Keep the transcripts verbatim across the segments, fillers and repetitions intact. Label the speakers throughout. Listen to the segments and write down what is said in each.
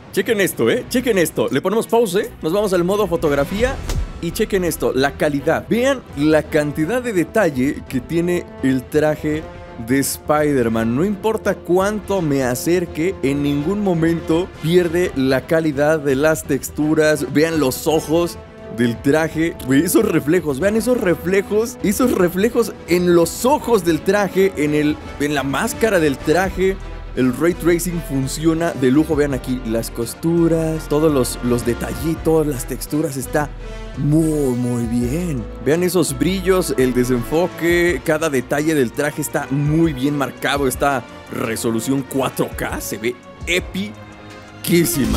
Speaker 1: Chequen esto, eh, chequen esto. Le ponemos pause, nos vamos al modo fotografía y chequen esto, la calidad. Vean la cantidad de detalle que tiene el traje de Spider-Man. No importa cuánto me acerque, en ningún momento pierde la calidad de las texturas. Vean los ojos del traje, esos reflejos, vean esos reflejos, esos reflejos en los ojos del traje, en, el, en la máscara del traje. El Ray Tracing funciona de lujo. Vean aquí las costuras, todos los, los detallitos, las texturas, está muy muy bien. Vean esos brillos, el desenfoque, cada detalle del traje está muy bien marcado. Esta resolución cuatro K se ve epiquísima.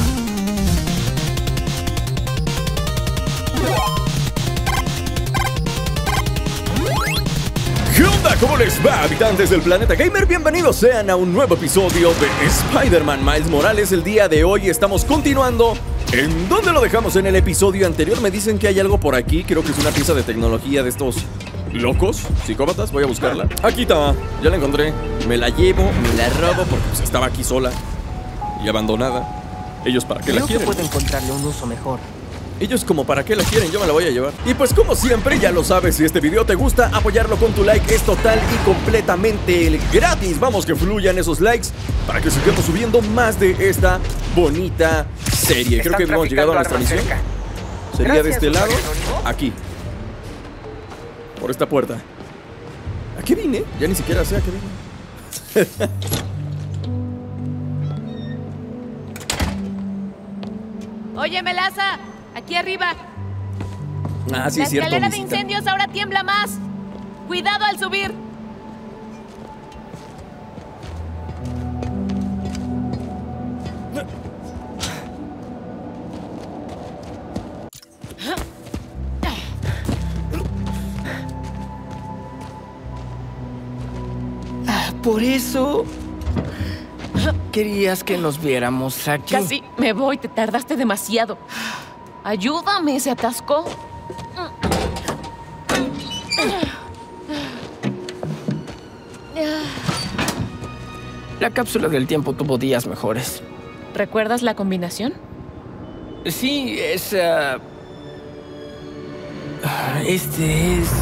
Speaker 1: ¿Qué onda? ¿Cómo les va, habitantes del planeta gamer? Bienvenidos sean a un nuevo episodio de Spider-Man Miles Morales. El día de hoy estamos continuando en donde lo dejamos en el episodio anterior. Me dicen que hay algo por aquí, creo que es una pieza de tecnología de estos locos, psicópatas. Voy a buscarla. Aquí está, ya la encontré. Me la llevo, me la robo porque pues, estaba aquí sola y abandonada. ¿Ellos para qué
Speaker 2: creo
Speaker 1: la quieren?
Speaker 2: Creo que puedo encontrarle un uso mejor.
Speaker 1: Ellos como para qué la quieren, yo me la voy a llevar. Y pues como siempre, ya lo sabes, si este video te gusta, apoyarlo con tu like es total y completamente gratis. Vamos que fluyan esos likes para que sigamos subiendo más de esta bonita serie. Creo que hemos llegado a nuestra misión. Sería de este lado, aquí. Por esta puerta. ¿A qué vine? Ya ni siquiera sé a qué vine.
Speaker 3: Oye, Melaza, aquí arriba.
Speaker 1: Ah, sí,
Speaker 3: La
Speaker 1: es cierto.
Speaker 3: escalera de
Speaker 1: visita.
Speaker 3: incendios ahora tiembla más. Cuidado al subir.
Speaker 2: Por eso querías que nos viéramos aquí.
Speaker 3: Casi me voy, te tardaste demasiado. Ayúdame, se atascó.
Speaker 2: La cápsula del tiempo tuvo días mejores.
Speaker 3: ¿Recuerdas la combinación?
Speaker 2: Sí, es... Uh... Este es...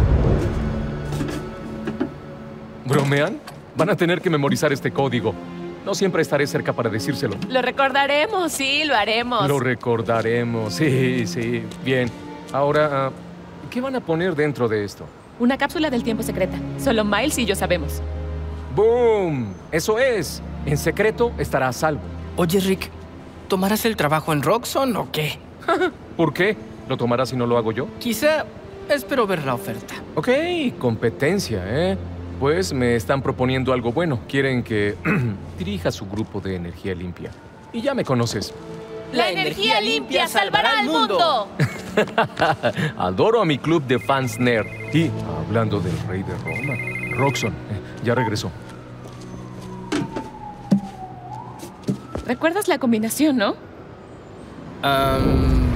Speaker 4: ¿Bromean? Van a tener que memorizar este código. No siempre estaré cerca para decírselo.
Speaker 3: Lo recordaremos, sí, lo haremos.
Speaker 4: Lo recordaremos, sí, sí. Bien. Ahora, uh, ¿qué van a poner dentro de esto?
Speaker 3: Una cápsula del tiempo secreta. Solo Miles y yo sabemos.
Speaker 4: ¡Boom! Eso es. En secreto estará a salvo.
Speaker 2: Oye, Rick, ¿tomarás el trabajo en Roxxon o qué?
Speaker 4: ¿Por qué? ¿Lo tomarás si no lo hago yo?
Speaker 2: Quizá espero ver la oferta.
Speaker 4: Ok, competencia, ¿eh? Pues me están proponiendo algo bueno. Quieren que dirija su grupo de energía limpia. Y ya me conoces.
Speaker 3: ¡La energía limpia salvará al mundo!
Speaker 4: Adoro a mi club de fans nerd. Y hablando del rey de Roma, Roxxon, eh, ya regresó.
Speaker 3: ¿Recuerdas la combinación, no?
Speaker 2: Um...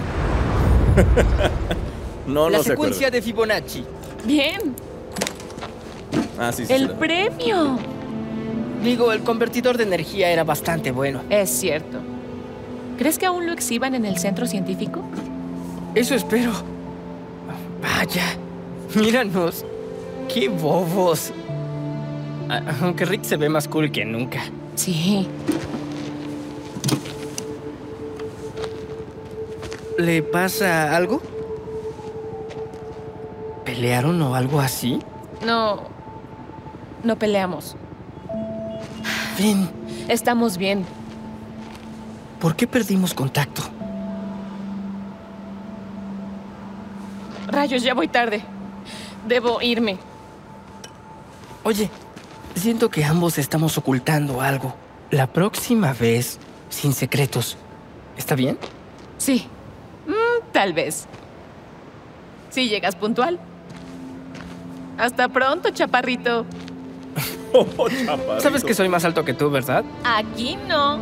Speaker 1: no,
Speaker 2: la
Speaker 1: no
Speaker 2: secuencia de Fibonacci.
Speaker 3: Bien.
Speaker 1: Ah, sí, sí.
Speaker 3: ¡El
Speaker 1: sí,
Speaker 3: premio!
Speaker 2: Digo, el convertidor de energía era bastante bueno.
Speaker 3: Es cierto. ¿Crees que aún lo exhiban en el centro científico?
Speaker 2: Eso espero. Vaya, míranos. ¡Qué bobos! Aunque Rick se ve más cool que nunca.
Speaker 3: Sí.
Speaker 2: ¿Le pasa algo? ¿Pelearon o algo así?
Speaker 3: No. No peleamos.
Speaker 2: Ven.
Speaker 3: Estamos bien.
Speaker 2: ¿Por qué perdimos contacto?
Speaker 3: Rayos, ya voy tarde. Debo irme.
Speaker 2: Oye, siento que ambos estamos ocultando algo. La próxima vez, sin secretos. ¿Está bien?
Speaker 3: Sí. Mm, tal vez. Si llegas puntual. Hasta pronto, chaparrito.
Speaker 1: Oh, chaparrito.
Speaker 2: Sabes que soy más alto que tú, ¿verdad?
Speaker 3: Aquí no.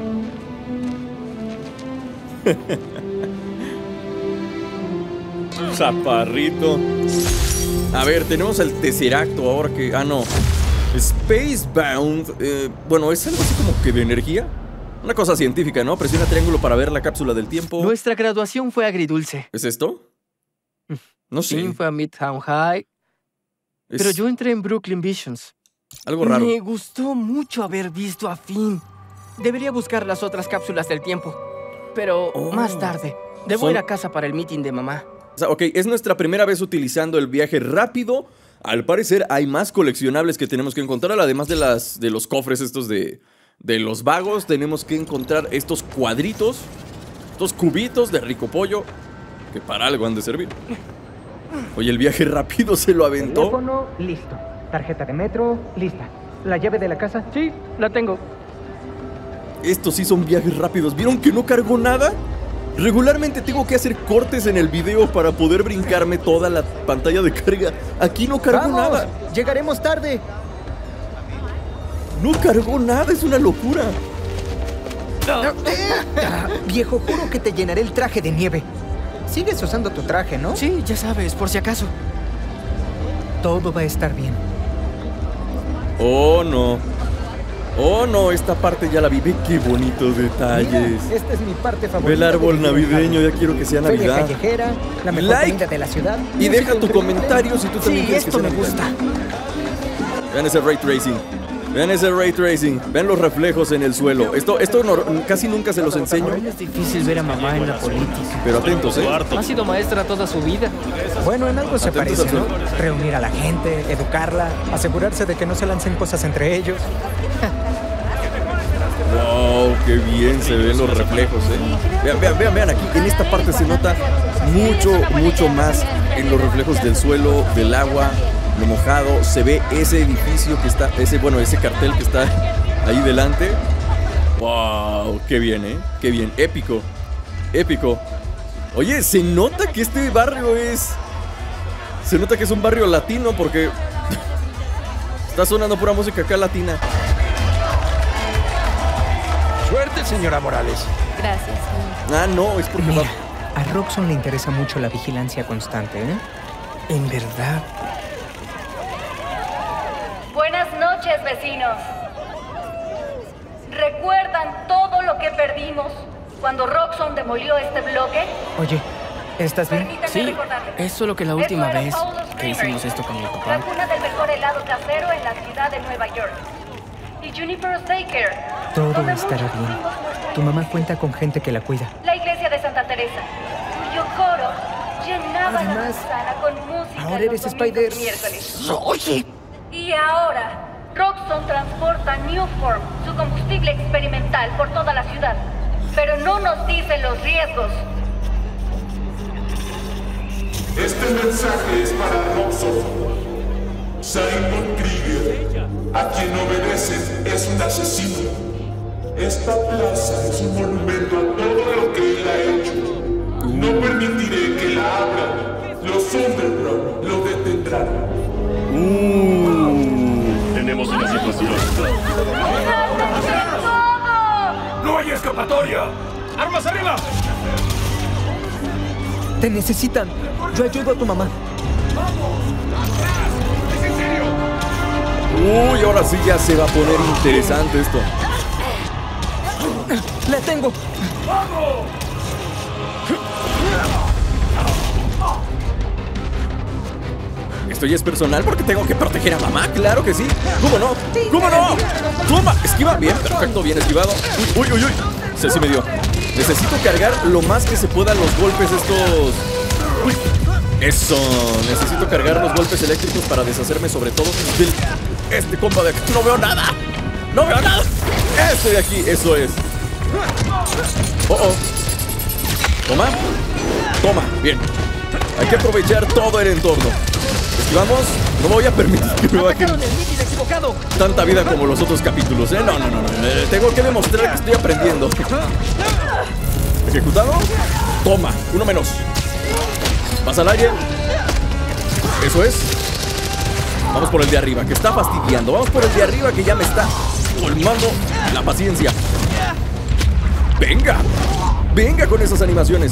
Speaker 1: Chaparrito. A ver, tenemos el Tesseracto ahora que... Ah, no. Spacebound. Eh, bueno, es algo así como que de energía. Una cosa científica, ¿no? Presiona triángulo para ver la cápsula del tiempo.
Speaker 2: Nuestra graduación fue agridulce.
Speaker 1: ¿Es esto? No sé.
Speaker 2: Sí, fue a Midtown High.
Speaker 1: Es
Speaker 2: Pero yo entré en Brooklyn Visions.
Speaker 1: algo raro.
Speaker 2: Me gustó mucho haber visto a Finn. Debería buscar las otras cápsulas del tiempo. Pero
Speaker 1: Oh.
Speaker 2: más tarde. Debo
Speaker 1: Son-
Speaker 2: ir a casa para el meeting de mamá.
Speaker 1: O sea, ok, es nuestra primera vez utilizando el viaje rápido. Al parecer hay más coleccionables que tenemos que encontrar. Además de, las, de los cofres estos de, de los vagos, tenemos que encontrar estos cuadritos, estos cubitos de rico pollo, que para algo han de servir. Oye, el viaje rápido se lo aventó.
Speaker 5: Teléfono, listo. Tarjeta de metro, lista. ¿La llave de la casa?
Speaker 2: Sí, la tengo.
Speaker 1: Estos sí son viajes rápidos. ¿Vieron que no cargó nada? Regularmente tengo que hacer cortes en el video para poder brincarme toda la pantalla de carga. Aquí no cargó
Speaker 5: ¡Vamos!
Speaker 1: nada.
Speaker 5: ¡Llegaremos tarde!
Speaker 1: No cargó nada, es una locura.
Speaker 5: Ah, viejo, juro que te llenaré el traje de nieve. Sigues usando tu traje, ¿no?
Speaker 2: Sí, ya sabes, por si acaso.
Speaker 5: Todo va a estar bien.
Speaker 1: Oh, no. Oh, no, esta parte ya la vi. Ve qué bonitos detalles.
Speaker 5: Mira, esta es mi parte favorita.
Speaker 1: Ve el árbol
Speaker 5: del
Speaker 1: navideño, ya quiero que sea
Speaker 5: Feria
Speaker 1: Navidad.
Speaker 5: callejera, la mejor
Speaker 1: Like
Speaker 5: comida de la ciudad.
Speaker 1: Y
Speaker 5: música
Speaker 1: deja tu
Speaker 5: increíble.
Speaker 1: comentario si tú también
Speaker 2: Sí,
Speaker 1: quieres que
Speaker 2: esto
Speaker 1: sea
Speaker 2: me
Speaker 1: Navidad.
Speaker 2: gusta.
Speaker 1: Vean ese ray tracing. Vean ese ray tracing. Vean los reflejos en el suelo. Esto, esto no- casi nunca se los enseño.
Speaker 2: Es difícil ver a mamá en la política.
Speaker 1: Pero atentos, ¿eh?
Speaker 2: Ha sido maestra toda su vida.
Speaker 5: Bueno, en algo se
Speaker 1: Atentos
Speaker 5: parece,
Speaker 1: al
Speaker 5: ¿no? Reunir a la gente, educarla, asegurarse de que no se lancen cosas entre ellos.
Speaker 1: Wow, qué bien se ven los reflejos, ¿eh? Vean, vean, vean, vean. Aquí en esta parte se nota mucho, mucho más en los reflejos del suelo, del agua, lo mojado. Se ve ese edificio que está, ese, bueno, ese cartel que está ahí delante. Wow, qué bien, ¿eh? Qué bien. Épico. Épico. Oye, se nota que este barrio es... Se nota que es un barrio latino porque... Está sonando pura música acá latina.
Speaker 6: Suerte, señora Morales.
Speaker 3: Gracias.
Speaker 1: Ah, no, es porque
Speaker 5: Mira,
Speaker 1: va...
Speaker 5: a Roxxon le interesa mucho la vigilancia constante, ¿eh?
Speaker 2: En verdad.
Speaker 7: Buenas noches, vecinos. ¿Recuerdan todo lo que perdimos cuando Roxxon demolió este bloque?
Speaker 5: Oye, ¿estás bien?
Speaker 7: Permítanme
Speaker 2: Sí,
Speaker 7: recordarles.
Speaker 2: es solo que la última
Speaker 7: Esto era
Speaker 2: vez
Speaker 7: Paul's
Speaker 2: que
Speaker 7: Creamery,
Speaker 2: hicimos esto con mi
Speaker 7: la
Speaker 2: papá.
Speaker 7: cuna del mejor helado casero en la ciudad de Nueva York. Y Juniper's Daycare.
Speaker 5: Todo
Speaker 7: donde
Speaker 5: estará
Speaker 7: muchos
Speaker 5: bien.
Speaker 7: tuvimos nuestro
Speaker 5: Tu mamá
Speaker 7: inicio.
Speaker 5: cuenta con gente que la cuida.
Speaker 7: La iglesia de Santa Teresa, cuyo coro llenaba la
Speaker 5: Además,
Speaker 7: manzana con música
Speaker 5: ahora
Speaker 7: los
Speaker 5: eres
Speaker 7: domingos
Speaker 5: Spider.
Speaker 7: y miércoles.
Speaker 2: Oye,
Speaker 7: Y ahora, Roxxon transporta Newform, su combustible experimental, por toda la ciudad. Pero no nos dice los riesgos.
Speaker 8: Este mensaje es para Roxxon. Simon Krieger, a quien obedecen, es un asesino. Esta plaza es un monumento a todo lo que él ha hecho. No permitiré que la abran. Los Underground lo detendrán.
Speaker 9: Tenemos una situación.
Speaker 6: ¡No hay escapatoria! ¡Armas arriba!
Speaker 5: ¡Te necesitan! Yo ayudo a tu mamá.
Speaker 1: Uy, ahora sí ya se va a poner interesante esto.
Speaker 5: ¡La tengo!
Speaker 1: Esto ya es personal porque tengo que proteger a mamá, claro que sí. ¿Cómo no? ¿Cómo no? Toma, esquiva. Bien, perfecto, bien esquivado. Uy, uy, uy, uy. Sí, sí me dio. Necesito cargar lo más que se pueda los golpes estos. Uy. Eso. Necesito cargar los golpes eléctricos para deshacerme sobre todo del... Este compa de aquí. No veo nada. No veo nada. Este de aquí, eso es. Oh, oh. Toma. Toma, bien. Hay que aprovechar todo el entorno. Esquivamos. No voy a permitir que me bajen
Speaker 2: atacaron el mitin equivocado.
Speaker 1: tanta vida como los otros capítulos, ¿eh? No, no, no, no. Eh, Tengo que demostrar que estoy aprendiendo. ¿Ejecutado? Toma, uno menos. Pasa al aire. Eso es. Vamos por el de arriba, que está fastidiando. Vamos por el de arriba, que ya me está colmando la paciencia. Venga. Venga con esas animaciones.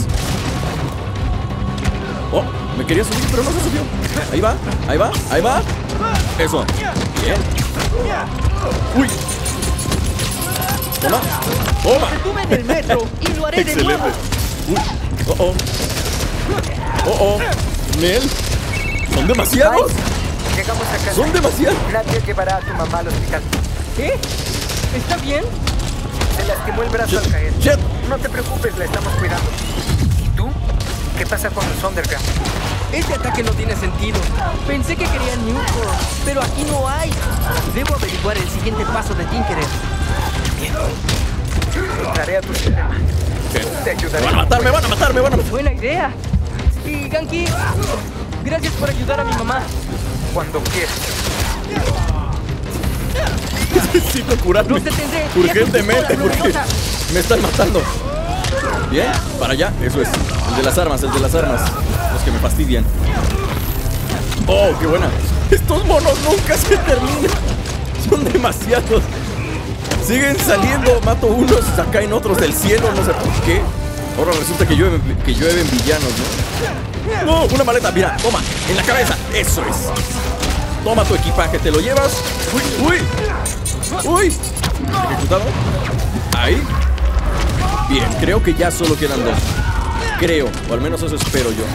Speaker 1: Oh, me quería subir, pero no se subió. Ahí va, ahí va, ahí va. Eso. Bien. Uy. Toma. Toma.
Speaker 2: Estuve en el metro y lo haré de nuevo.
Speaker 1: Uy. Oh, oh. Oh, oh. Nel. Son demasiados.
Speaker 5: Llegamos a casa.
Speaker 1: Son demasiados.
Speaker 5: Nadie llevará a tu mamá al hospital.
Speaker 2: ¿Qué? ¿Está bien?
Speaker 5: Se lastimó el brazo al caer.
Speaker 1: Shit.
Speaker 5: No te preocupes, la estamos cuidando. ¿Y tú? ¿Qué pasa con los Underground?
Speaker 2: Este ataque no tiene sentido. Pensé que querían Newport, pero aquí no hay. Debo averiguar el siguiente paso de Tinkerer.
Speaker 5: Entraré a tu sistema. Te ayudaré.
Speaker 1: Van a matarme, van a matarme, van a matarme.
Speaker 2: Buena idea. Y Ganki, gracias por ayudar a mi mamá.
Speaker 5: Cuando quieras.
Speaker 1: Necesito curarme
Speaker 2: Los detendré.
Speaker 1: urgentemente porque me están matando. Bien, para allá, eso es. El de las armas, el de las armas. Los que me fastidian. Oh, qué buena. Estos monos nunca se terminan. Son demasiados. Siguen saliendo, mato unos, caen otros del cielo, no sé por qué. Ahora resulta que llueven, que llueven villanos, ¿no? No, una maleta, mira, toma, en la cabeza. Eso es. Toma tu equipaje, te lo llevas. Uy, uy. Uy. Ejecutado. Ahí. Bien, creo que ya solo quedan dos. Creo, o al menos eso espero yo.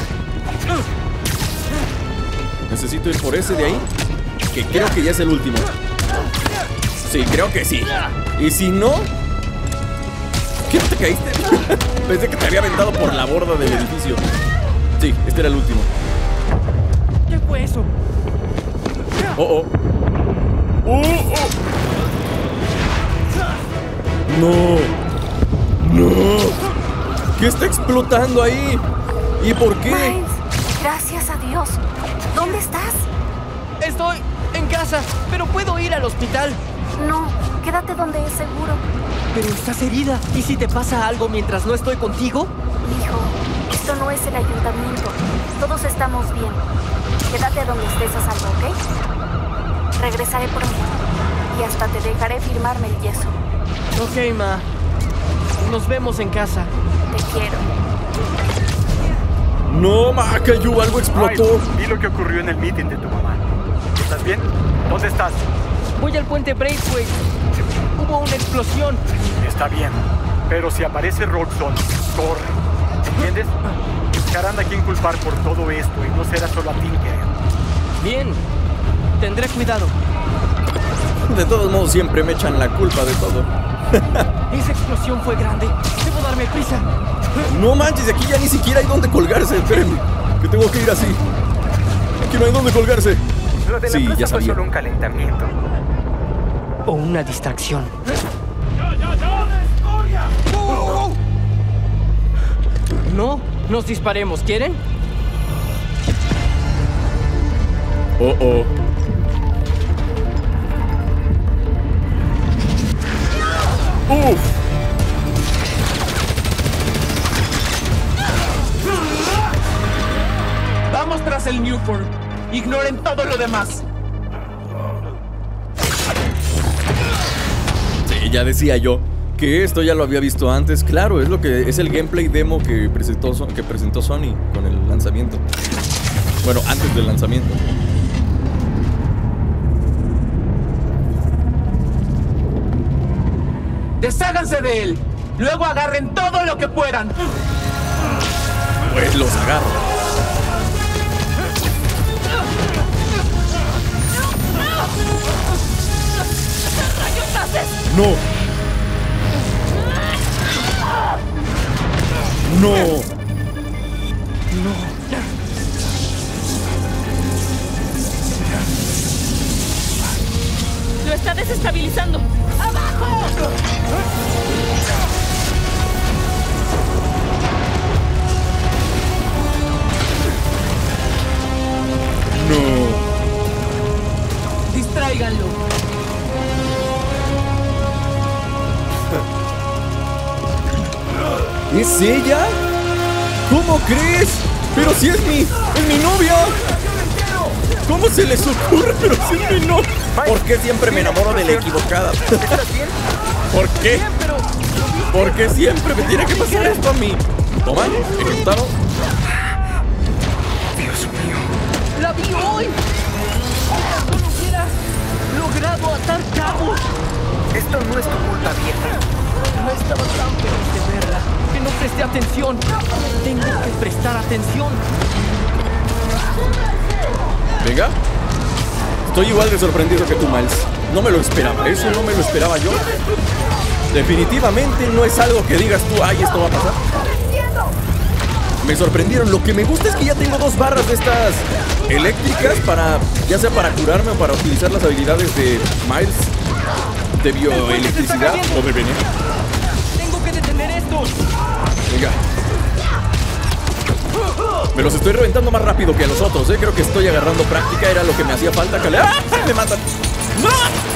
Speaker 1: Necesito ir por ese de ahí, que creo que ya es el último. Sí, creo que sí. Y si no... ¿Qué te caíste? Pensé que te había aventado por la borda del edificio. Sí, este era el último.
Speaker 2: ¿Qué fue eso?
Speaker 1: Oh, oh. Oh, oh. No. No. ¿Qué está explotando ahí? ¿Y por qué?
Speaker 7: Miles, gracias a Dios. ¿Dónde estás?
Speaker 2: Estoy en casa, pero puedo ir al hospital.
Speaker 7: No, quédate donde es seguro.
Speaker 2: Pero estás herida. ¿Y si te pasa algo mientras no estoy contigo?
Speaker 7: Hijo, esto no es el ayuntamiento. Todos estamos bien. Quédate donde estés a salvo, ¿ok? Regresaré pronto. Y hasta te dejaré firmarme el yeso.
Speaker 2: Ok, ma. Nos vemos en casa.
Speaker 7: Te quiero.
Speaker 1: No, Macayu, algo explotó.
Speaker 10: Ay, vi lo que ocurrió en el meeting de tu mamá. ¿Estás bien? ¿Dónde estás?
Speaker 2: Voy al puente Braithwaite. Hubo una explosión.
Speaker 10: Está bien, pero si aparece Roxxon, corre. ¿Entiendes? Buscarán a quien culpar por todo esto y no será solo a Tinkerer.
Speaker 2: Bien, tendré cuidado.
Speaker 1: De todos modos, siempre me echan la culpa de todo.
Speaker 2: Esa explosión fue grande. Debo darme prisa.
Speaker 1: No manches, aquí ya ni siquiera hay donde colgarse. Espérenme, que tengo que ir así. Aquí no hay donde colgarse.
Speaker 5: Lo de la
Speaker 1: Sí,
Speaker 5: plaza
Speaker 1: ya
Speaker 5: fue
Speaker 1: sabía.
Speaker 5: solo un calentamiento.
Speaker 2: O una distracción. No, nos disparemos, ¿quieren?
Speaker 1: Oh, oh. Uf.
Speaker 6: Vamos tras el Newport. Ignoren todo lo demás.
Speaker 1: Sí, ya decía yo que esto ya lo había visto antes. Claro, es lo que es el gameplay demo que presentó, So- que presentó Sony con el lanzamiento. Bueno, antes del lanzamiento.
Speaker 6: Desháganse de él. Luego agarren todo lo que puedan.
Speaker 1: Pues los agarro. No. No.
Speaker 3: Lo está desestabilizando. ¡Abajo!
Speaker 1: No.
Speaker 6: Distráiganlo.
Speaker 1: ¿Es ella? ¿Cómo crees? Pero si es mi, es mi novia. ¿Cómo se les ocurre? Pero si es mi novia. ¿Por qué siempre me enamoro de la equivocada?
Speaker 5: ¿Estás bien?
Speaker 1: ¿Por qué? ¿Por qué siempre me tiene que pasar esto a mí? Toma, ejecutado.
Speaker 5: Dios mío.
Speaker 2: ¡La vi hoy! ¡No lo hubiera logrado atar cabos!
Speaker 5: Esto no es tu culpa, vieja.
Speaker 2: No estaba tan feliz de verla, que no presté atención. Tengo que prestar atención.
Speaker 1: Venga. Estoy igual de sorprendido que tú, Miles. No me lo esperaba, eso no me lo esperaba yo. Definitivamente no es algo que digas tú, ay, esto va a pasar. Me sorprendieron. Lo que me gusta es que ya tengo dos barras de estas eléctricas para, ya sea para curarme o para utilizar las habilidades de Miles de bioelectricidad o de veneno.
Speaker 2: Tengo que detener esto.
Speaker 1: Venga. Me los estoy reventando más rápido que a los otros, ¿eh? Creo que estoy agarrando práctica, era lo que me hacía falta. ¡Ah! ¡Me matan! ¡No!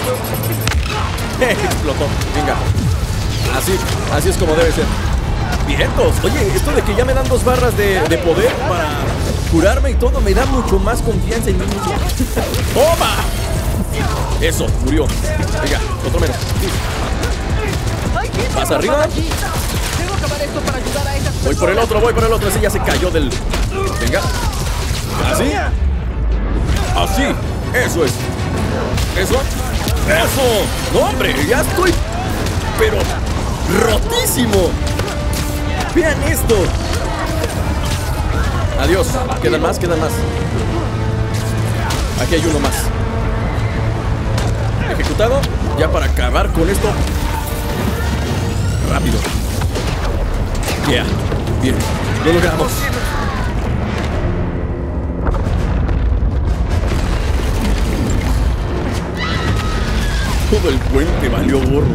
Speaker 1: Explotó. Venga. Así, así es como debe ser. Vientos. Oye, esto de que ya me dan dos barras de, de poder para curarme y todo me da mucho más confianza en mí mismo. ¡Toma! Eso, murió. Venga, otro menos. ¿Vas arriba?
Speaker 2: Debo acabar esto para ayudar a esas personas.
Speaker 1: Voy por el otro, voy por el otro. Ese ya se cayó del... Venga. Así. Así. Eso es. Eso. Eso. No, hombre, ya estoy... Pero... rotísimo. Vean esto. Adiós. Quedan más, quedan más. Aquí hay uno más. Ejecutado. Ya para acabar con esto. Rápido. Yeah. Bien. Lo logramos. Todo el puente valió gorro.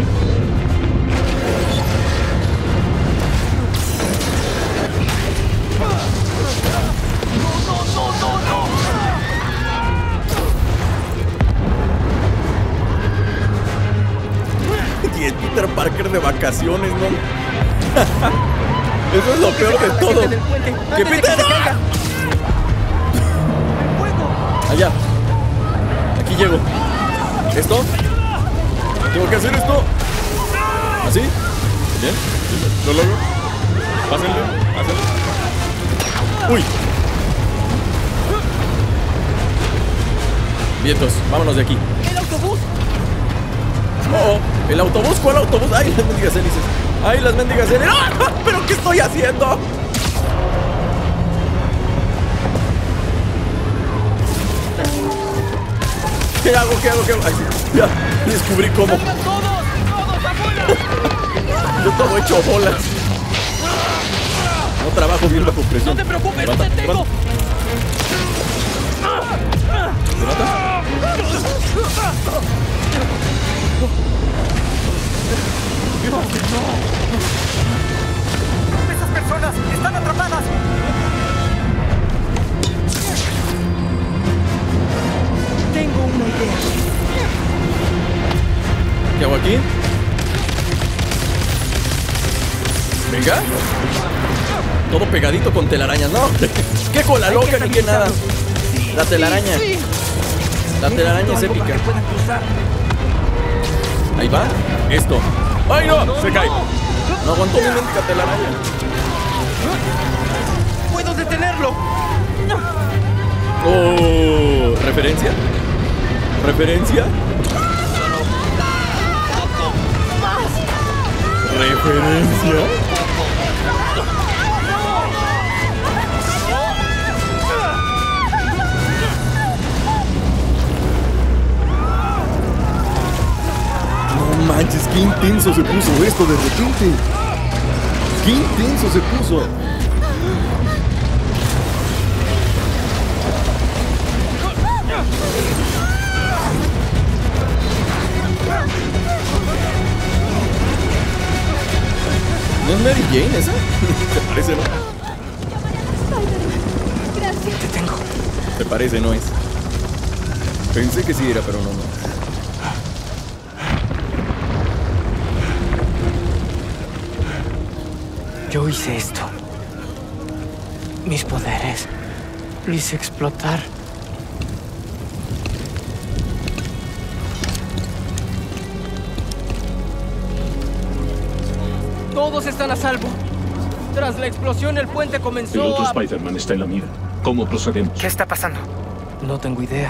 Speaker 1: Y el Peter Parker de vacaciones, ¿no? Eso es lo peor de todo. ¡Que Peter! Allá. Aquí llego. ¿Esto? Tengo que hacer esto. ¿Así? ¿Bien? ¿Lo logro? Pásenle, pásenle. ¡Uy! Vientos, vámonos de aquí.
Speaker 2: ¡El autobús!
Speaker 1: Oh, ¿el autobús? ¿Cuál autobús? ¡Ay, las mendigas hélices! ¡Ay, las mendigas hélices! ¡Ah! ¿Pero qué estoy haciendo? ¿Qué hago? ¿Qué hago? ¿Qué hago? Ay, ya, descubrí cómo.
Speaker 2: ¡Todos! ¡Todos afuera!
Speaker 1: Yo todo hecho bolas. No trabajo bien bajo presión.
Speaker 2: No te preocupes,
Speaker 1: Levanta,
Speaker 2: no te tengo.
Speaker 1: Levanta.
Speaker 5: ¡Esas personas están atrapadas!
Speaker 2: Tengo una idea.
Speaker 1: ¿Qué hago aquí? Venga. Todo pegadito con telarañas. No, qué cola loca ni qué nada. La telaraña. La telaraña es épica. Ahí va. Esto. ¡Ay, no! Se cae. No aguantó mi mendiga telaraña.
Speaker 2: ¡Puedo detenerlo!
Speaker 1: Oh, ¿referencia? ¿Referencia? ¿Referencia? No manches, qué intenso se puso esto de repente. Qué intenso se puso. ¿No es Mary Jane esa? ¿Te parece, no?
Speaker 7: Gracias.
Speaker 2: Te tengo.
Speaker 1: ¿Te parece, no es? Pensé que sí era, pero no, no.
Speaker 2: Yo hice esto. Mis poderes. Lo hice explotar. Todos están a salvo. Tras la explosión, el puente comenzó
Speaker 9: El otro
Speaker 2: a...
Speaker 9: Spider-Man está en la mira. ¿Cómo procedemos?
Speaker 5: ¿Qué está pasando?
Speaker 2: No tengo idea.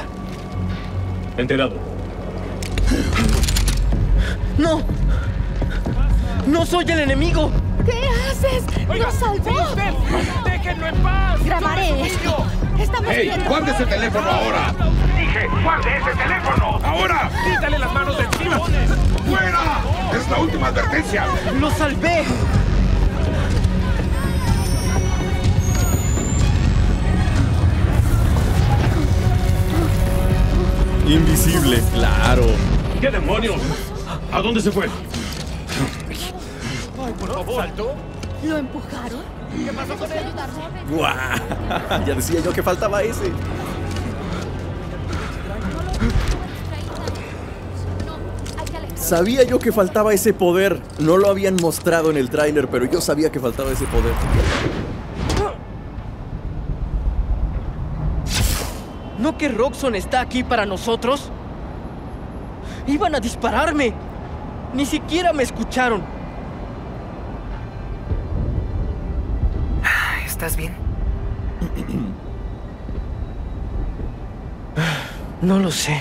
Speaker 9: Enterado.
Speaker 5: ¡No!
Speaker 2: ¡No soy el enemigo!
Speaker 11: ¿Qué haces? ¡Nos salvó!
Speaker 6: ¡Déjenlo en paz!
Speaker 11: Grabaré esto. Estamos
Speaker 12: ¡Ey!
Speaker 11: viendo.
Speaker 12: ¡Guarde ese teléfono ahora!
Speaker 8: Dije, guarde ese teléfono.
Speaker 12: ¡Ahora!
Speaker 6: ¡Quítale las manos de encima!
Speaker 12: ¡Fuera! ¡Es la última advertencia!
Speaker 2: ¡Lo salvé!
Speaker 1: Invisible, claro.
Speaker 9: ¿Qué demonios? ¿A dónde se fue?
Speaker 6: Ay, por favor. ¿Saltó?
Speaker 11: ¿Lo empujaron?
Speaker 6: ¿Qué pasó con él?
Speaker 1: ¡Guau! Ya decía yo que faltaba ese. Sabía yo que faltaba ese poder. No lo habían mostrado en el tráiler, pero yo sabía que faltaba ese poder.
Speaker 2: ¿No que Roxxon está aquí para nosotros? ¡Iban a dispararme! Ni siquiera me escucharon.
Speaker 5: ¿Estás bien?
Speaker 2: No lo sé.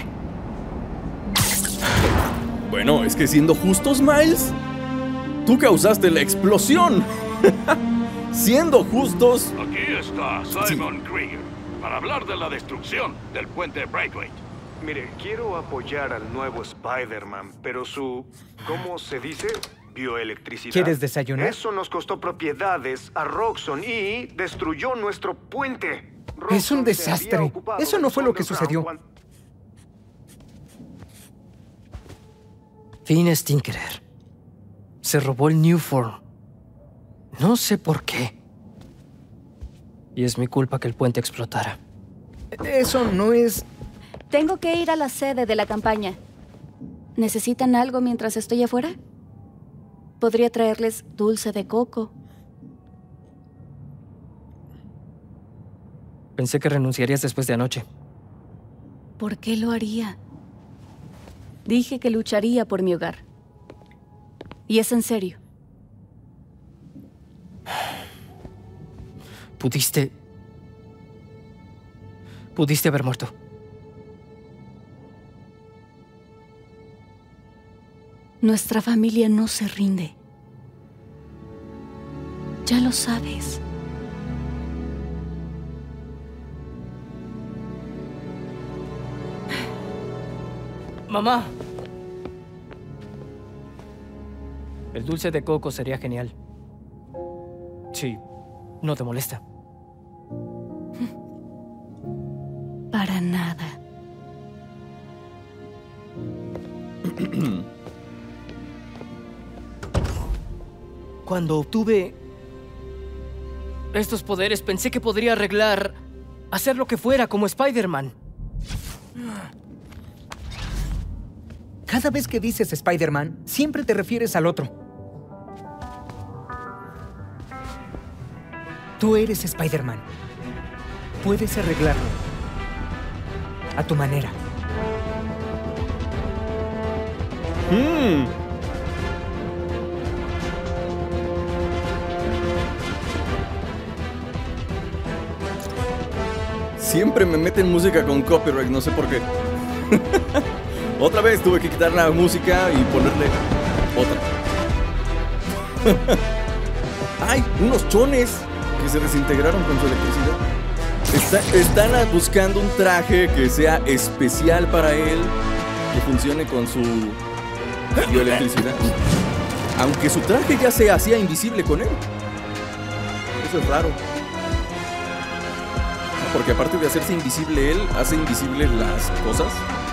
Speaker 1: Bueno, es que siendo justos, Miles, tú causaste la explosión. Siendo justos...
Speaker 13: Aquí está Simon Krieger para hablar de la destrucción del puente Braithwaite.
Speaker 14: Mire, quiero apoyar al nuevo Spider-Man, pero su... ¿cómo se dice? Bioelectricidad.
Speaker 5: ¿Quieres desayunar?
Speaker 14: Eso nos costó propiedades a Roxxon y destruyó nuestro puente.
Speaker 5: Es un desastre. Eso no fue lo que sucedió.
Speaker 2: Finn Stinkerer se robó el Newform. No sé por qué. Y es mi culpa que el puente explotara.
Speaker 5: Eso no es...
Speaker 7: Tengo que ir a la sede de la campaña. ¿Necesitan algo mientras estoy afuera? Podría traerles dulce de coco.
Speaker 2: Pensé que renunciarías después de anoche.
Speaker 7: ¿Por qué lo haría? Dije que lucharía por mi hogar. Y es en serio.
Speaker 2: Pudiste... Pudiste haber muerto.
Speaker 7: Nuestra familia no se rinde. Ya lo sabes.
Speaker 2: Mamá. El dulce de coco sería genial. Sí, no te molesta.
Speaker 7: Para nada.
Speaker 2: Cuando obtuve estos poderes, pensé que podría arreglar, hacer lo que fuera como Spider-Man.
Speaker 5: Cada vez que dices Spider-Man, siempre te refieres al otro. Tú eres Spider-Man. Puedes arreglarlo. A tu manera.
Speaker 1: Mm. Siempre me meten música con copyright, no sé por qué. Otra vez tuve que quitar la música y ponerle otra. ¡Ay! Unos chones que se desintegraron con su electricidad. Está, están buscando un traje que sea especial para él, que funcione con su bioelectricidad. Aunque su traje ya se hacía invisible con él. Eso es raro. Porque aparte de hacerse invisible él, hace invisibles las cosas.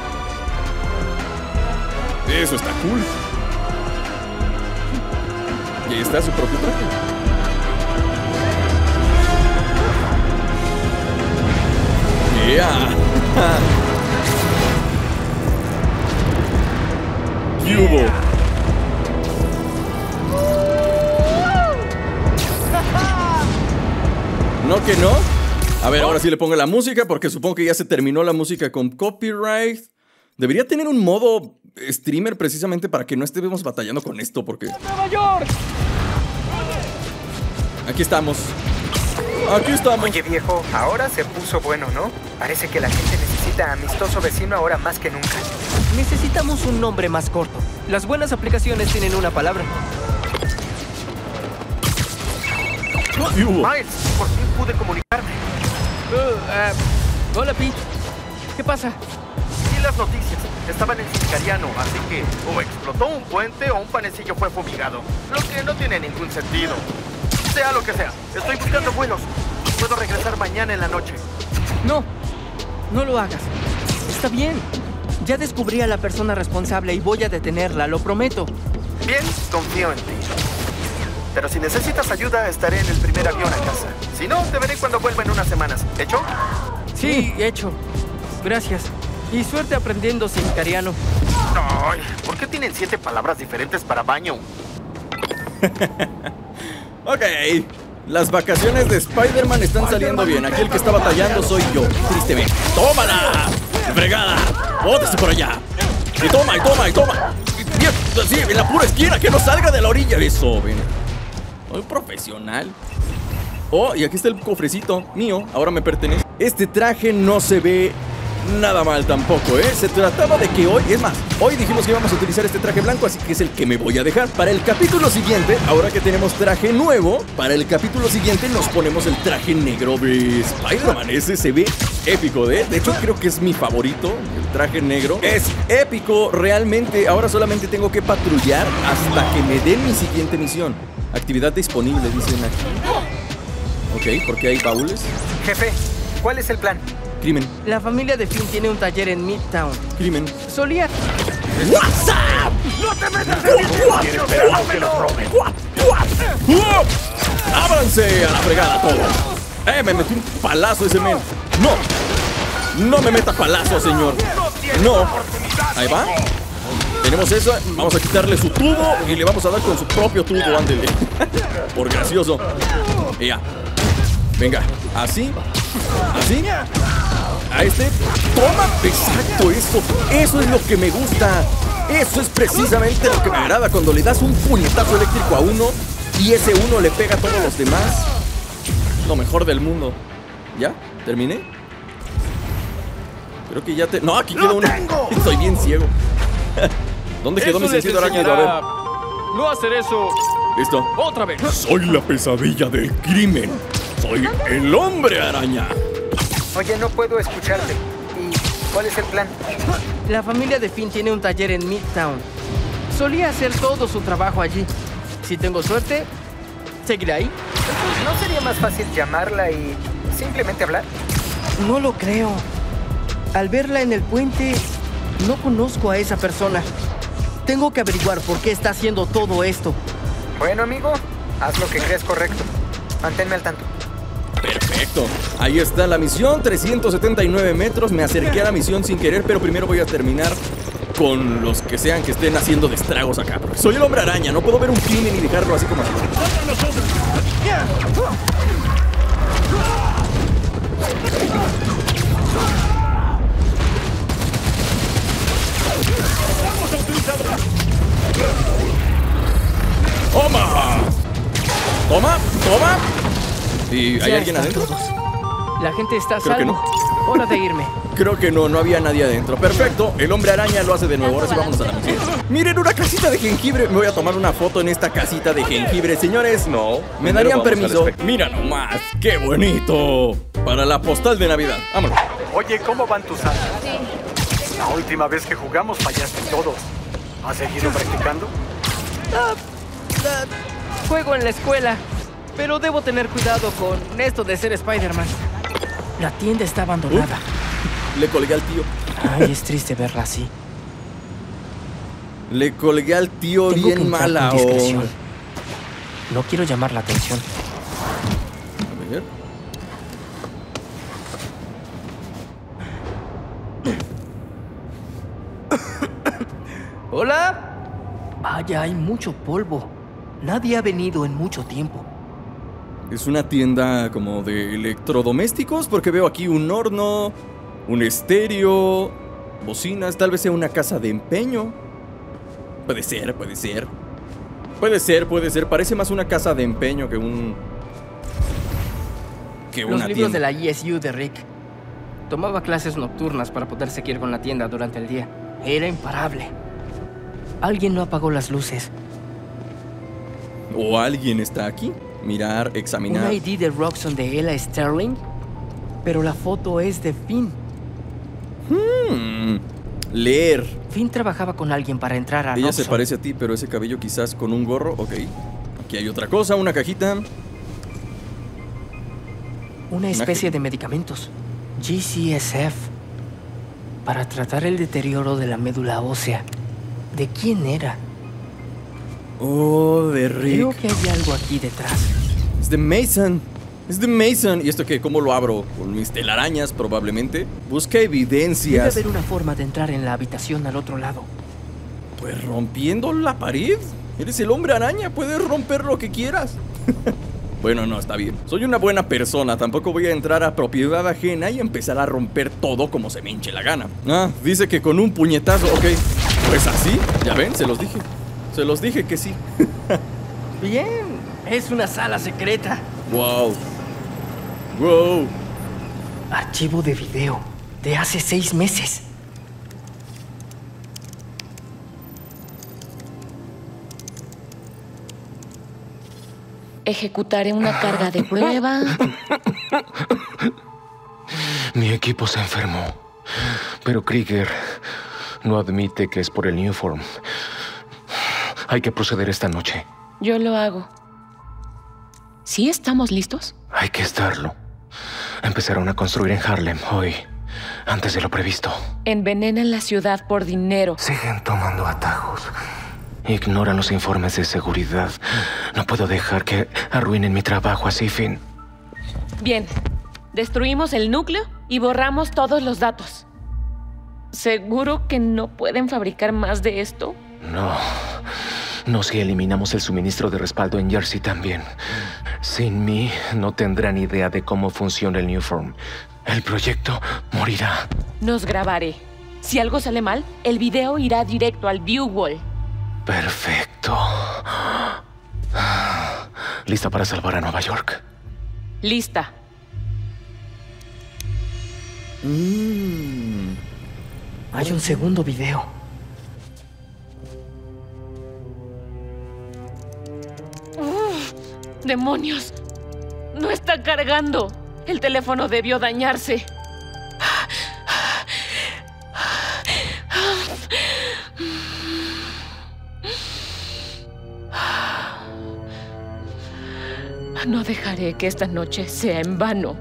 Speaker 1: Eso está cool. Y ahí está su propio traje. Yeah. ¿Qué hubo? ¿No que no? A ver, ahora sí le pongo la música porque supongo que ya se terminó la música con copyright. Debería tener un modo streamer precisamente para que no estemos batallando con esto porque...
Speaker 2: ¡Nueva York!
Speaker 1: Aquí estamos. Aquí estamos.
Speaker 5: Oye, viejo, ahora se puso bueno, ¿no? Parece que la gente necesita amistoso vecino ahora más que nunca.
Speaker 2: Necesitamos un nombre más corto. Las buenas aplicaciones tienen una palabra.
Speaker 5: Miles, por fin pude comunicarme.
Speaker 2: Uh, uh, hola, Pete. ¿Qué pasa?
Speaker 5: Vi las noticias. Estaban en Sicariano, así que o explotó un puente o un panecillo fue fumigado. Lo que no tiene ningún sentido. Sea lo que sea, estoy buscando vuelos. Puedo regresar mañana en la noche.
Speaker 15: No, no lo hagas. Está bien. Ya descubrí a la persona responsable y voy a detenerla, lo prometo.
Speaker 5: Bien, confío en ti. Pero si necesitas ayuda, estaré en el primer avión a casa. Si no, te veré cuando vuelva en unas semanas. ¿Hecho?
Speaker 15: Sí, hecho. Gracias. Y suerte aprendiendo sicariano.
Speaker 5: Ay, ¿por qué tienen siete palabras diferentes para baño?
Speaker 1: Ok. Las vacaciones de Spider-Man están saliendo bien. Aquí el que está batallando soy yo, tristemente. ¡Tómala! ¡Fregada! ¡Bótese por allá! ¡Y toma, y toma, y toma! Bien, así, en la pura esquina, que no salga de la orilla. Eso, ven. Soy profesional. Oh, y aquí está el cofrecito mío. Ahora me pertenece. Este traje no se ve nada mal tampoco, ¿eh? Se trataba de que hoy, es más, hoy dijimos que íbamos a utilizar este traje blanco, así que es el que me voy a dejar. Para el capítulo siguiente, ahora que tenemos traje nuevo, para el capítulo siguiente nos ponemos el traje negro de Spider-Man. Ese se ve épico, ¿eh? De hecho, creo que es mi favorito, el traje negro. Es épico, realmente. Ahora solamente tengo que patrullar hasta que me den mi siguiente misión. Actividad disponible, dicen aquí. Ok, porque hay baúles.
Speaker 5: Jefe, ¿cuál es el plan?
Speaker 1: Crimen.
Speaker 15: La familia de Finn tiene un taller en Midtown.
Speaker 1: Crimen.
Speaker 15: Solía...
Speaker 1: ¡WhatsApp!
Speaker 5: ¡No te metas en mi espacio!
Speaker 1: ¡Ábranse a la fregada todos! ¡Eh, me metí un palazo ese men! ¡No! ¡No me meta palazo, señor! ¡No! Ahí va. Tenemos eso. Vamos a quitarle su tubo y le vamos a dar con su propio tubo, ándele. Por gracioso. Y ya. Venga, así. Así. A este. Toma. Exacto, eso. Eso es lo que me gusta. Eso es precisamente lo que me agrada. Cuando le das un puñetazo eléctrico a uno y ese uno le pega a todos los demás. Lo mejor del mundo. ¿Ya? ¿Terminé? Creo que ya te... No, aquí quedó uno. Estoy bien ciego. ¿Dónde quedó mi sentido arácnido? A ver.
Speaker 2: No hacer eso.
Speaker 1: Listo.
Speaker 2: Otra vez.
Speaker 1: Soy la pesadilla del crimen. Soy el hombre araña.
Speaker 5: Oye, no puedo escucharte. ¿Y cuál es el plan?
Speaker 15: La familia de Finn tiene un taller en Midtown. Solía hacer todo su trabajo allí. Si tengo suerte, seguiré ahí.
Speaker 5: ¿No sería más fácil llamarla y simplemente hablar?
Speaker 15: No lo creo. Al verla en el puente, no conozco a esa persona. Tengo que averiguar por qué está haciendo todo esto.
Speaker 5: Bueno, amigo, haz lo que crees correcto. Manténme al tanto.
Speaker 1: Perfecto. Ahí está la misión, trescientos setenta y nueve metros. Me acerqué a la misión sin querer, pero primero voy a terminar con los que sean que estén haciendo de estragos acá. Porque soy el hombre araña, no puedo ver un crimen y dejarlo así como así. ¡Toma! ¡Toma! ¡Toma! ¿Y hay
Speaker 15: Ya
Speaker 1: alguien
Speaker 15: están
Speaker 1: adentro?
Speaker 15: todos. La gente está a
Speaker 1: Creo que
Speaker 15: salvo.
Speaker 1: no.
Speaker 15: Hora de irme.
Speaker 1: Creo que no, no había nadie adentro. Perfecto, el hombre araña lo hace de nuevo. Ahora sí vamos a la misión. Miren, una casita de jengibre. Me voy a tomar una foto en esta casita de jengibre. Señores, no. ¿Me darían permiso? Mira nomás, qué bonito. Para la postal de Navidad. Vámonos.
Speaker 10: Oye, ¿cómo van tus años? La última vez que jugamos fallaste todos. ¿Has seguido practicando?
Speaker 15: Ah, ah, juego en la escuela, pero debo tener cuidado con esto de ser Spider-Man. La tienda está abandonada.
Speaker 1: Uh, le colgué al tío.
Speaker 15: Ay, es triste verla así.
Speaker 1: Le colgué al tío
Speaker 15: Tengo
Speaker 1: bien mala onda.
Speaker 15: No quiero llamar la atención.
Speaker 1: A ver.
Speaker 15: ¿Hola? Vaya, hay mucho polvo. Nadie ha venido en mucho tiempo.
Speaker 1: Es una tienda como de electrodomésticos porque veo aquí un horno, un estéreo, bocinas, tal vez sea una casa de empeño. Puede ser, puede ser. Puede ser, puede ser. Parece más una casa de empeño que un... que una
Speaker 15: Los libros
Speaker 1: tienda.
Speaker 15: de la E S U de Rick. Tomaba clases nocturnas para poder seguir con la tienda durante el día. Era imparable. Alguien no apagó las luces.
Speaker 1: ¿O alguien está aquí? mirar, examinar.
Speaker 15: Un I D de Roxxon de Ella Sterling, pero la foto es de Finn.
Speaker 1: Hmm, leer.
Speaker 15: Finn trabajaba con alguien para entrar a
Speaker 1: Ella
Speaker 15: Roxxon.
Speaker 1: se parece a ti, pero ese cabello quizás con un gorro. Ok. Aquí hay otra cosa, una cajita.
Speaker 15: Una especie de medicamentos. G C S F. Para tratar el deterioro de la médula ósea. ¿De quién era?
Speaker 1: Oh, de Rick.
Speaker 15: Creo que hay algo aquí detrás.
Speaker 1: Es de Mason. Es de Mason. ¿Y esto qué? ¿Cómo lo abro? ¿Con mis telarañas probablemente? Busca
Speaker 15: Debe
Speaker 1: evidencias.
Speaker 15: haber una forma de entrar en la habitación al otro lado.
Speaker 1: Pues rompiendo la pared. Eres el hombre araña. Puedes romper lo que quieras. Bueno, no, está bien. Soy una buena persona. Tampoco voy a entrar a propiedad ajena y empezar a romper todo como se me hinche la gana. Ah, dice que con un puñetazo. Ok. Pues así. Ya ven, se los dije. Se los dije que sí.
Speaker 15: Bien. Es una sala secreta.
Speaker 1: Wow. Wow.
Speaker 15: Archivo de video. De hace seis meses.
Speaker 3: Ejecutaré una carga de prueba.
Speaker 4: Mi equipo se enfermó, pero Krieger no admite que es por el Nuform. Hay que proceder esta noche.
Speaker 3: Yo lo hago. ¿Sí estamos listos?
Speaker 4: Hay que estarlo. Empezaron a construir en Harlem hoy, antes de lo previsto.
Speaker 3: Envenenan la ciudad por dinero.
Speaker 4: Siguen tomando atajos. Ignoran los informes de seguridad. No puedo dejar que arruinen mi trabajo así, Finn.
Speaker 3: Bien. Destruimos el núcleo y borramos todos los datos. ¿Seguro que no pueden fabricar más de esto?
Speaker 4: No. No si eliminamos el suministro de respaldo en Jersey también. Sin mí, no tendrán idea de cómo funciona el Nuform. El proyecto morirá.
Speaker 3: Nos grabaré. Si algo sale mal, el video irá directo al view wall.
Speaker 4: Perfecto. ¿Lista para salvar a Nueva York?
Speaker 3: Lista.
Speaker 15: Mm. Hay un segundo video.
Speaker 3: Uf, ¡demonios! No está cargando. El teléfono debió dañarse. No dejaré que esta noche sea en vano.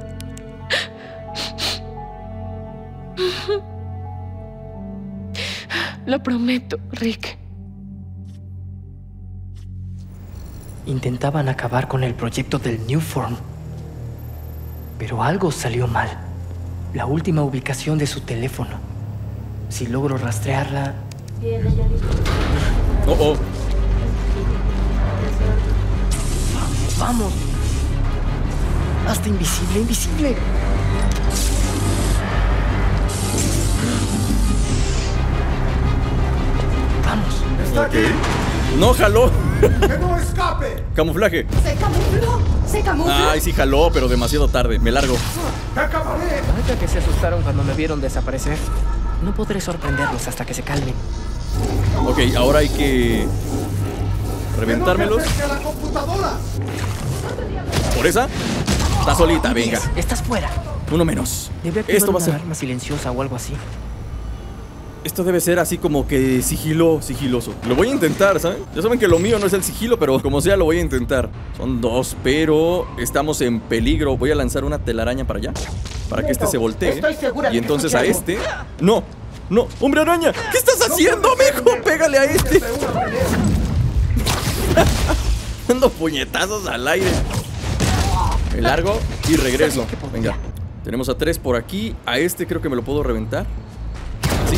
Speaker 3: Lo prometo, Rick.
Speaker 15: Intentaban acabar con el proyecto del Nuform. Pero algo salió mal. La última ubicación de su teléfono. Si logro rastrearla...
Speaker 1: Oh, oh.
Speaker 15: ¡Vamos! Hasta invisible, invisible. Vamos.
Speaker 12: ¿Está aquí?
Speaker 1: No jaló.
Speaker 12: ¡Que no escape!
Speaker 1: Camuflaje.
Speaker 11: Se camufló. Se camufló.
Speaker 1: Ay, sí jaló, pero demasiado tarde. Me largo.
Speaker 12: ¡Te acabaré!
Speaker 15: Vaya que se asustaron cuando me vieron desaparecer. No podré sorprenderlos hasta que se calmen.
Speaker 1: Ok, ahora hay que reventármelos.
Speaker 12: ¡Que no te acerque a la computadora!
Speaker 1: ¿Por esa? Está solita, venga.
Speaker 15: Estás fuera.
Speaker 1: Uno menos.
Speaker 15: Debe activar
Speaker 1: Esto va a
Speaker 15: una
Speaker 1: ser.
Speaker 15: alarma silenciosa o algo así.
Speaker 1: Esto debe ser así como que sigilo, sigiloso. Lo voy a intentar, ¿saben? Ya saben que lo mío no es el sigilo, pero como sea lo voy a intentar. Son dos, pero estamos en peligro. Voy a lanzar una telaraña para allá, para que este se voltee.
Speaker 11: Estoy segura de
Speaker 1: Y
Speaker 11: que
Speaker 1: entonces a
Speaker 11: escuché
Speaker 1: este... No, no, hombre araña. ¿Qué estás haciendo, mijo? Pégale a este. Dando puñetazos al aire. Me largo y regreso. Venga, tenemos a tres por aquí. A este creo que me lo puedo reventar. ¿Sí?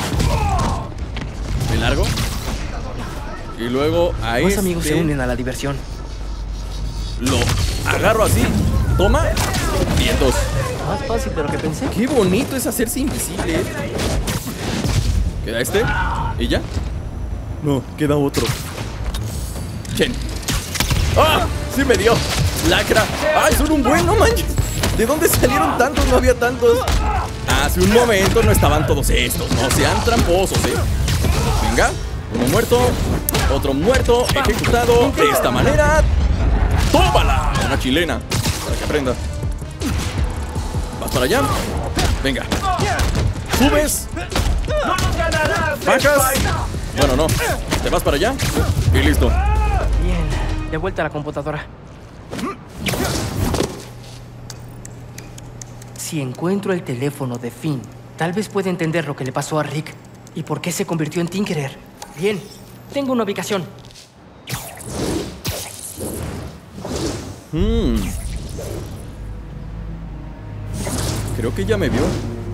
Speaker 1: Me largo. Y luego a
Speaker 15: Más
Speaker 1: este
Speaker 15: amigos se unen a la diversión.
Speaker 1: lo agarro así. Toma. Vientos.
Speaker 15: Más fácil de lo que pensé.
Speaker 1: Qué bonito es hacerse invisible. Queda este. ¿Y ya? No, queda otro. Chen. ¡Ah! Sí me dio. Lacra. ¡Ay, son un buen! ¡No manches! ¿De dónde salieron tantos? No había tantos. Hace un momento no estaban todos estos. No sean tramposos, ¿eh? Venga. Uno muerto. Otro muerto. Ejecutado de esta manera. ¡Tómala! Una chilena, para que aprenda. ¿Vas para allá? Venga. ¿Subes? ¿Bajas? Bueno, no. ¿Te vas para allá? Y listo.
Speaker 2: Bien, de vuelta a la computadora. Si encuentro el teléfono de Finn, tal vez pueda entender lo que le pasó a Rick y por qué se convirtió en Tinkerer. Bien, tengo una ubicación.
Speaker 1: Hmm. Creo que ya me vio.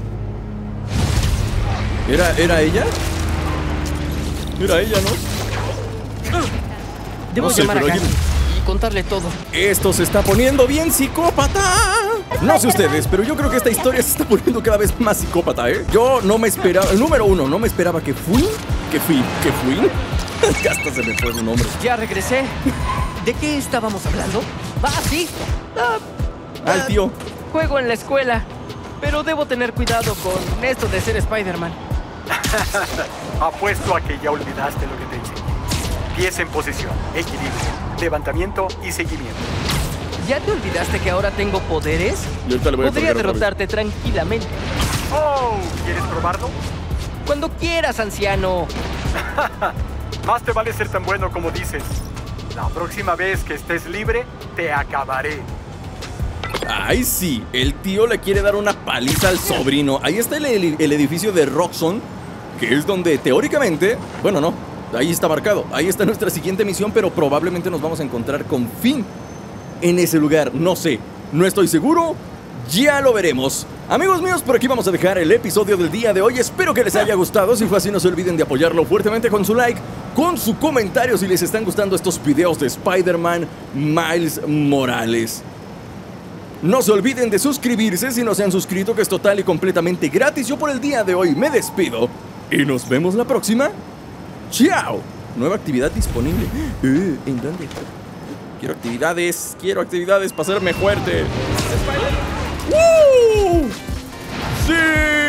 Speaker 1: ¿Era, ¿Era ella? Era ella, ¿no?
Speaker 2: Debo
Speaker 1: No sé,
Speaker 2: llamar a
Speaker 1: pero
Speaker 2: Gary
Speaker 1: alguien-
Speaker 2: y contarle todo.
Speaker 1: Esto se está poniendo bien psicópata. No sé ustedes, pero yo creo que esta historia se está poniendo cada vez más psicópata, ¿eh? Yo no me esperaba, número uno, no me esperaba que fui, que fui, que fui. Hasta se me fue su nombre.
Speaker 2: Ya regresé. ¿De qué estábamos hablando? Ah, sí. Ah,
Speaker 1: Al
Speaker 2: ah,
Speaker 1: tío.
Speaker 2: Juego en la escuela, pero debo tener cuidado con esto de ser Spider-Man.
Speaker 10: Apuesto a que ya olvidaste lo que te enseñé. Pies en posición, equilibrio, levantamiento y seguimiento.
Speaker 2: ¿Ya te olvidaste que ahora tengo poderes?
Speaker 1: Y ahorita le voy a
Speaker 2: Podría
Speaker 1: colgar otra vez.
Speaker 2: derrotarte tranquilamente.
Speaker 10: Oh, ¿quieres probarlo?
Speaker 2: Cuando quieras, anciano.
Speaker 10: Más te vale ser tan bueno como dices. La próxima vez que estés libre, te acabaré.
Speaker 1: Ay, sí, el tío le quiere dar una paliza al sobrino. Ahí está el, el edificio de Roxxon, que es donde teóricamente, bueno, no, ahí está marcado. Ahí está nuestra siguiente misión, pero probablemente nos vamos a encontrar con Finn en ese lugar. No sé, no estoy seguro. Ya lo veremos. Amigos míos, por aquí vamos a dejar el episodio del día de hoy. Espero que les haya gustado. Si fue así, no se olviden de apoyarlo fuertemente con su like, con su comentario si les están gustando estos videos de Spider-Man Miles Morales. No se olviden de suscribirse si no se han suscrito, que es total y completamente gratis. Yo por el día de hoy me despido y nos vemos la próxima. ¡Chao! Nueva actividad disponible. Eh, ¿En dónde? Quiero actividades, quiero actividades para hacerme fuerte. ¡Woo! ¡Sí!